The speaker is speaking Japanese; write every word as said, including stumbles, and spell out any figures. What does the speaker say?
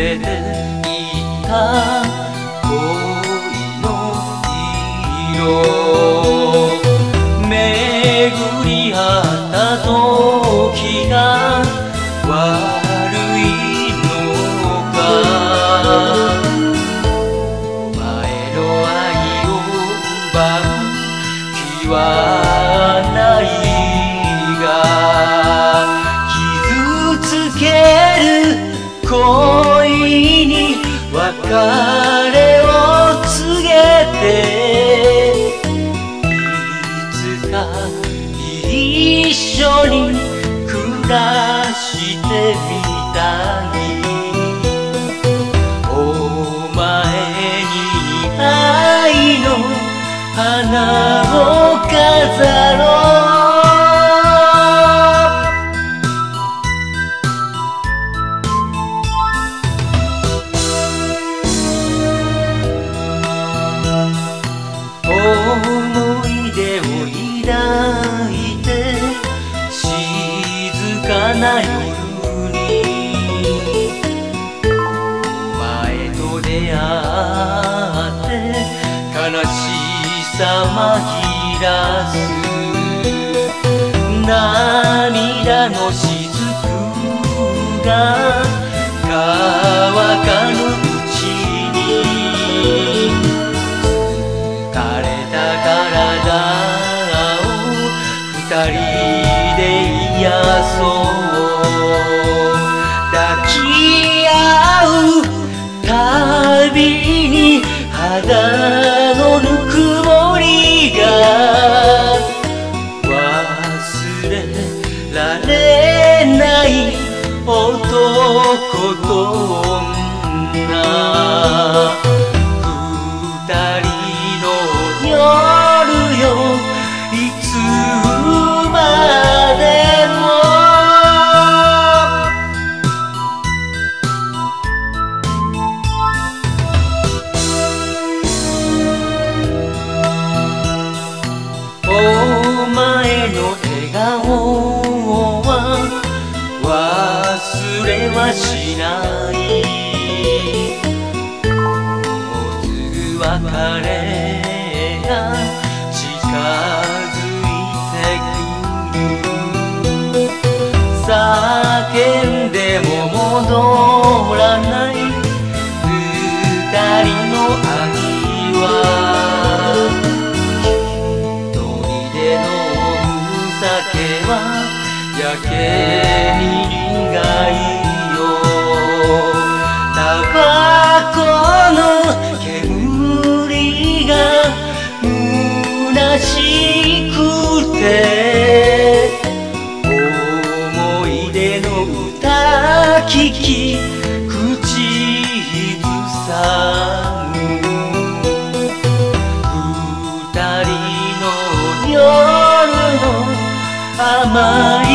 れていた恋の色巡り合った時が悪いのか前の愛を奪う気はない傷つける恋に別れを告げていつか一緒に暮らしてみたいお前に愛の花を飾ろう思い出を抱いて静かな夜に前と出会って悲しさ紛らす涙の雫が乾かぬうちに二人で癒そう抱き合うたびに肌のぬくもりが忘れられない男と女二人の夜よいつお前の笑顔は忘れはしないもうすぐ別れが近づいてくる叫んでも戻らない二人の愛はやけに苦いよタバコの煙が虚しくて思い出の歌聞き口ずさむ二人の夜の甘い